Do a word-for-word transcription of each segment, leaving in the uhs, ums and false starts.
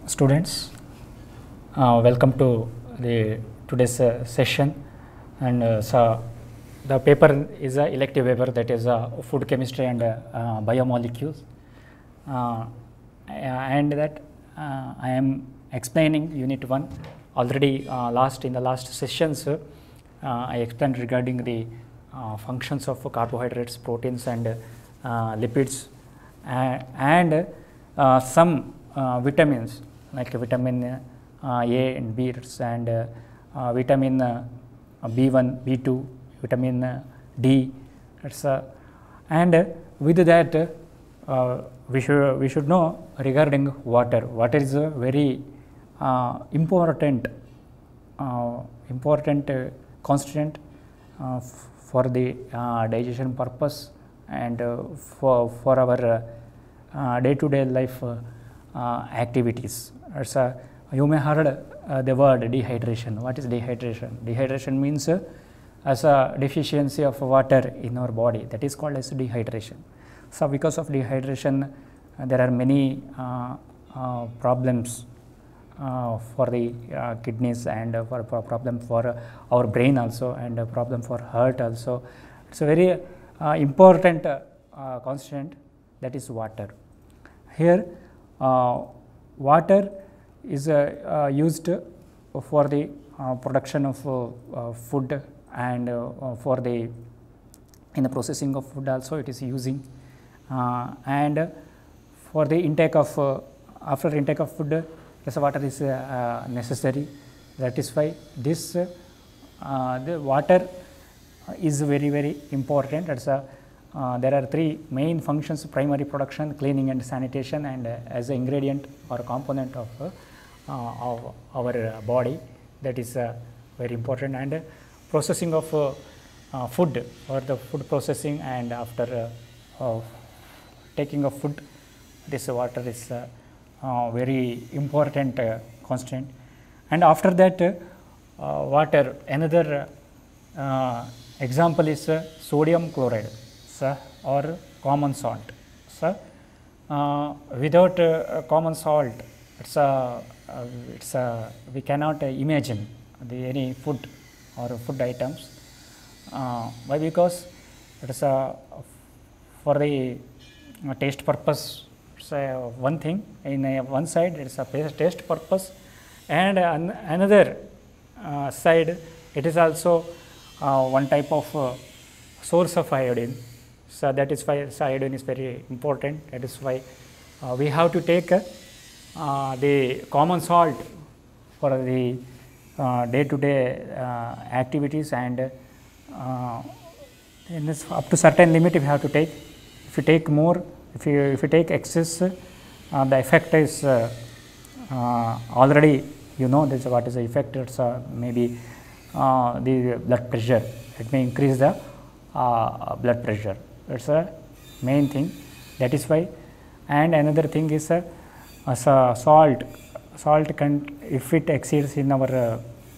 Students, uh, welcome to the today's uh, session. And uh, so the paper is a elective paper, that is uh, food chemistry and uh, uh, biomolecules, uh, and that uh, I am explaining unit one. Already uh, last in the last sessions uh, I explained regarding the uh, functions of carbohydrates, proteins and uh, lipids, uh, and uh, some uh, vitamins like vitamin uh, A and B and uh, uh, vitamin uh, B one, B two, vitamin uh, D, uh, and uh, with that uh, we should we should know regarding water. Water is a very uh, important uh, important uh, constituent uh, for the uh, digestion purpose and uh, for for our uh, day to day life uh, uh, activities. So you may heard uh, the word dehydration. What is dehydration? Dehydration means uh, as a deficiency of water in our body, that is called as dehydration. So because of dehydration uh, there are many uh, uh, problems uh, for the uh, kidneys and uh, for a problem for uh, our brain also, and a problem for heart also. It's a very uh, important uh, uh, constituent, that is water. Here uh, water is uh, uh, used for the uh, production of uh, uh, food, and uh, for the in the processing of food also it is using, uh, and for the intake of uh, after intake of food, yes, water is uh, necessary. That is why this uh, the water is very very important. That's a Uh, there are three main functions: primary production, cleaning and sanitation, and uh, as an ingredient or component of, uh, uh, of our uh, body, that is uh, very important. And uh, processing of uh, uh, food, or the food processing, and after uh, uh, taking of food, this water is uh, uh, very important uh, constant. And after that uh, uh, water, another uh, example is uh, sodium chloride or common salt. So, uh, without uh, common salt, it's a, uh, it's a, we cannot uh, imagine the any food or food items. Uh, why? Because it's a for the uh, taste purpose. It's a one thing. In a one side, it's a taste purpose, and an another uh, side, it is also uh, one type of uh, source of iodine. So that is why iodine is very important. That is why uh, we have to take uh, the common salt for the uh, day to day uh, activities, and uh, in this up to certain limit we have to take. If you take more, if you if you take excess, uh, the effect is uh, uh, already you know this what is the effect. It's uh, maybe uh, the blood pressure. It may increase the uh, blood pressure. That's a main thing. That is why. And another thing is uh, as a salt. Salt can, if it exceeds in our uh,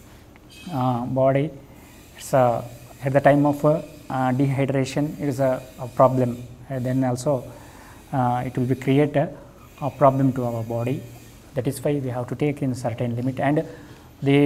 uh, body, it's uh, at the time of uh, uh, dehydration, it is a, a problem. And then also uh, it will be create a, a problem to our body. That is why we have to take in certain limit. And the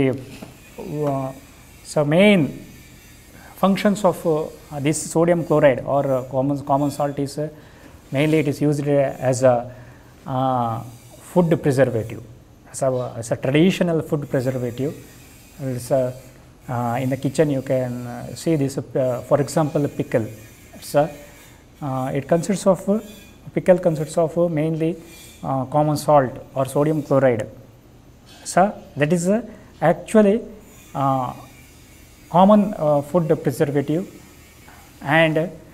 uh, so main functions of uh, this sodium chloride or uh, common common salt is uh, mainly it is used uh, as a uh, food preservative, as a, as a traditional food preservative. It's a, uh, in the kitchen you can uh, see this. Uh, for example, pickle. It's a, uh, it consists of uh, pickle consists of uh, mainly uh, common salt or sodium chloride. So that is uh, actually uh, common uh, food preservative, and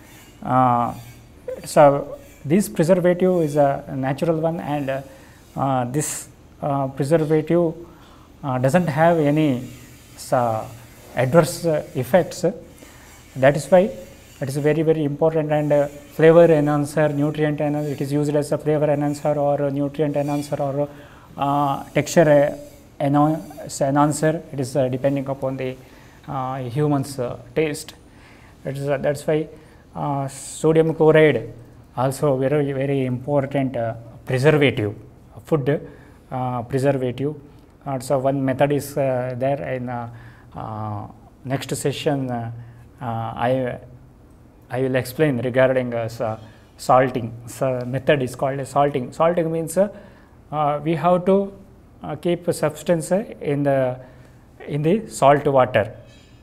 uh, so this preservative is a natural one, and uh, uh, this uh, preservative uh, doesn't have any uh, adverse uh, effects. That is why it is very very important. And uh, flavor enhancer, nutrient enhancer, it is used as a flavor enhancer or a nutrient enhancer or uh, texture enhancer. It is uh, depending upon the Uh, humans uh, taste. That is uh, that's why uh, sodium chloride also very very important uh, preservative food uh, preservative. Uh, so one method is uh, there in uh, uh, next session. Uh, uh, I I will explain regarding uh, so salting. So method is called as salting. Salting means uh, uh, we have to uh, keep a substance in the in the salt water.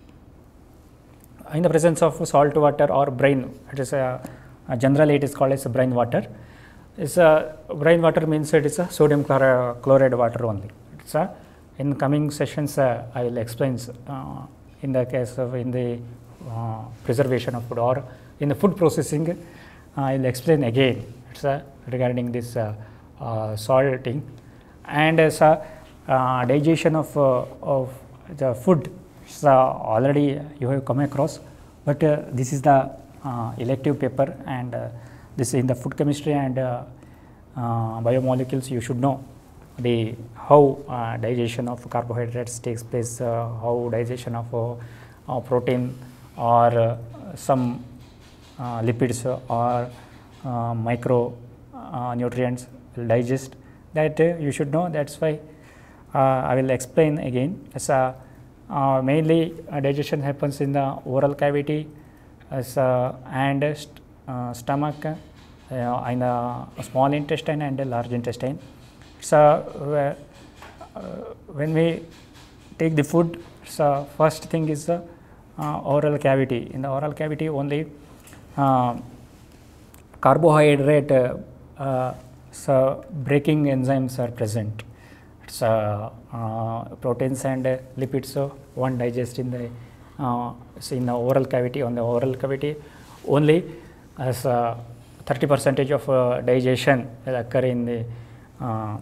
In the presence of salt water or brine, it is a, a generally it is called as brine water. It's a brine water means it is a sodium chlor chloride water only. It's a, in coming sessions uh, I will explain uh, in the case of in the uh, preservation of food or in the food processing. uh, I will explain again. It's a, regarding this uh, uh, salting and as a uh, digestion of uh, of the food. So already you have come across, but uh, this is the uh, elective paper, and uh, this is in the food chemistry and uh, uh, biomolecules. You should know the how uh, digestion of carbohydrates takes place, uh, how digestion of uh, uh, protein or uh, some uh, lipids or uh, micro uh, nutrients will digest. That uh, you should know. That's why uh, I will explain again. As a Uh, mainly uh, digestion happens in the oral cavity as, uh, and uh, st uh, stomach, uh, in the small intestine and the large intestine. So uh, uh, when we take the food, so first thing is the uh, oral cavity. In the oral cavity only uh, carbohydrate uh, uh, so breaking enzymes are present. So uh, proteins and uh, lipids uh, won't digest in the uh, so in the oral cavity. On the oral cavity only as uh, thirty percentage of uh, digestion will occur in the uh,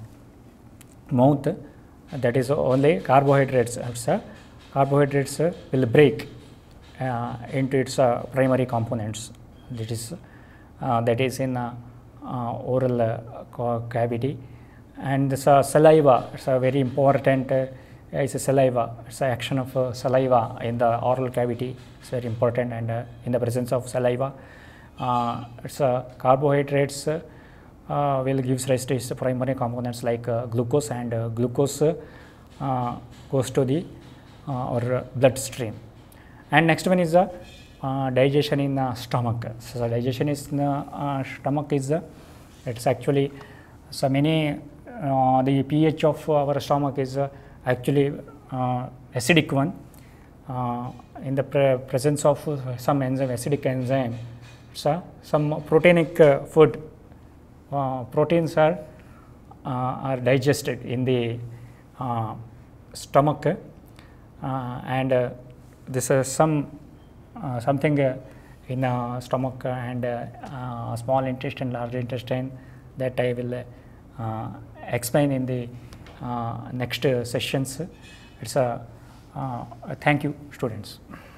mouth. That is only carbohydrates. So carbohydrates uh, will break uh, into its uh, primary components. That is uh, that is in uh, uh, oral uh, cavity. And this uh, saliva, it's a very important, uh, it's a saliva, it's an action of uh, saliva in the oral cavity. It's very important, and uh, in the presence of saliva, uh, it's uh, carbohydrates uh, uh, will give rise to its primary components like uh, glucose, and uh, glucose uh, goes to the uh, or bloodstream. And next one is the uh, digestion in the stomach. So digestion is in the uh, stomach is uh, it's actually so many. Uh, the pH of our stomach is uh, actually uh, acidic one. Uh, in the pre presence of uh, some enzyme, acidic enzyme, so some proteinic uh, food, uh, proteins are uh, are digested in the uh, stomach, uh, and uh, this is some uh, something uh, in uh, stomach and uh, uh, small intestine, large intestine, that I will uh, uh, explain in the uh, next uh, sessions. It's a uh, thank you, students.